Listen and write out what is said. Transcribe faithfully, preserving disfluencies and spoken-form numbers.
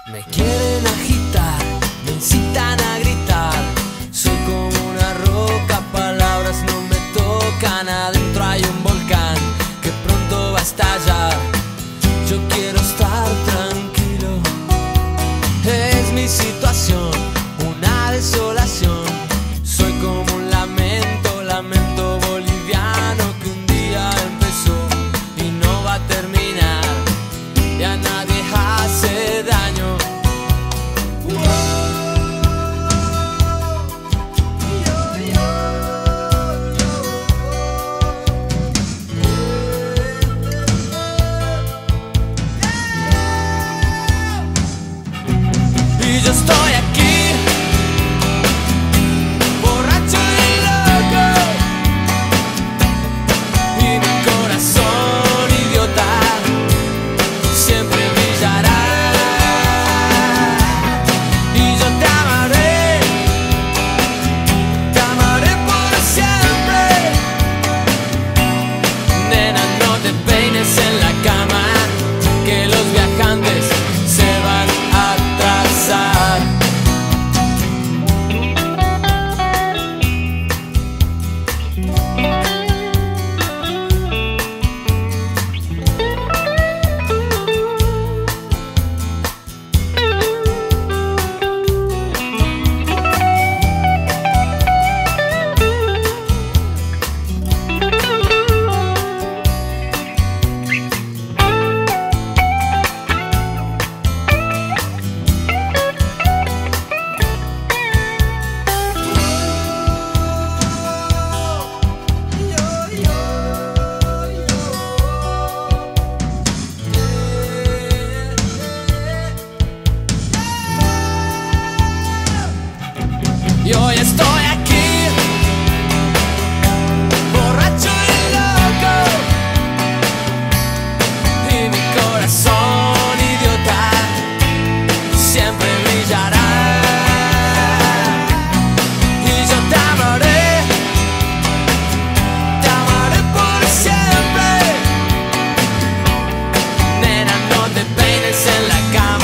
Me quieren agitar, me incitan a gritar. Soy como una roca, palabras no me tocan. Adentro hay un volcán que pronto va a estallar. Yo quiero estar tranquilo. Es mi situación, una desolación. Soy como un lamento, lamento boliviano que un día empezó y no va a terminar. Y a nadie hace daño. Y yo estoy aquí, borracho y loco, y mi corazón idiota siempre brillará. Y yo te amaré, te amaré por siempre. Nena, no te peines en la cama, que los viajantes se van a atrasar. Y hoy estoy aquí, borracho y loco, y mi corazón idiota siempre brillará. Y yo te amaré, te amaré por siempre. Nena, no te peines en la cama.